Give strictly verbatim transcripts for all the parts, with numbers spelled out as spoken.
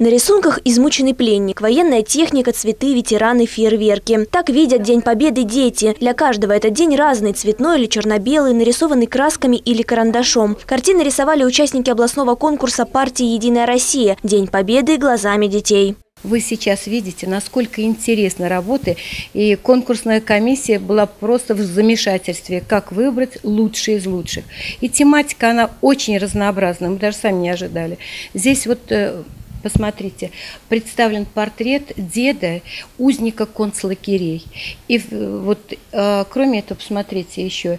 На рисунках измученный пленник, военная техника, цветы, ветераны, фейерверки. Так видят День Победы дети. Для каждого этот день разный, цветной или черно-белый, нарисованный красками или карандашом. Картины рисовали участники областного конкурса партии «Единая Россия». День Победы глазами детей. Вы сейчас видите, насколько интересна работа, и конкурсная комиссия была просто в замешательстве, как выбрать лучшие из лучших. И тематика, она очень разнообразна, мы даже сами не ожидали. Здесь вот, посмотрите, представлен портрет деда, узника концлагерей. И вот, кроме этого, посмотрите еще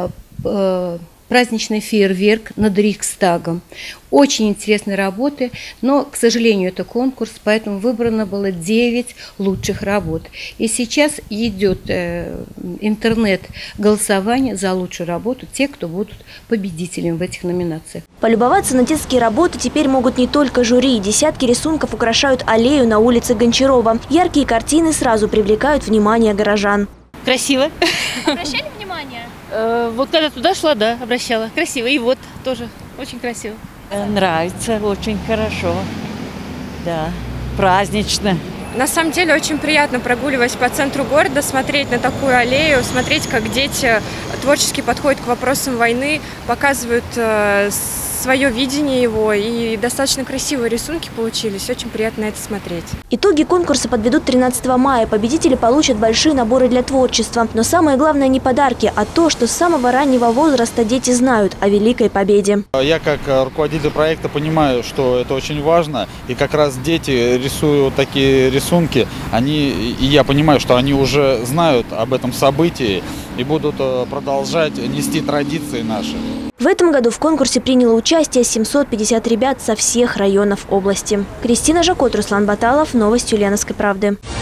праздничный фейерверк над Рейхстагом. Очень интересные работы, но, к сожалению, это конкурс, поэтому выбрано было девять лучших работ. И сейчас идет э, интернет-голосование за лучшую работу, те, кто будут победителями в этих номинациях. Полюбоваться на детские работы теперь могут не только жюри. Десятки рисунков украшают аллею на улице Гончарова. Яркие картины сразу привлекают внимание горожан. Красиво. Обращали внимание? Вот когда туда шла, да, обращала. Красиво. И вот тоже очень красиво. Нравится, очень хорошо. Да, празднично. На самом деле очень приятно, прогуливаясь по центру города, смотреть на такую аллею, смотреть, как дети творчески подходят к вопросам войны, показывают э, свое видение его, и достаточно красивые рисунки получились. Очень приятно это смотреть. Итоги конкурса подведут тринадцатого мая. Победители получат большие наборы для творчества. Но самое главное не подарки, а то, что с самого раннего возраста дети знают о Великой Победе. Я как руководитель проекта понимаю, что это очень важно. И как раз дети рисуют такие рисунки, они, и я понимаю, что они уже знают об этом событии и будут продолжать нести традиции наши. В этом году в конкурсе приняло участие семьсот пятьдесят ребят со всех районов области. Кристина Жакот, Руслан Баталов. Новости Ульяновской правды.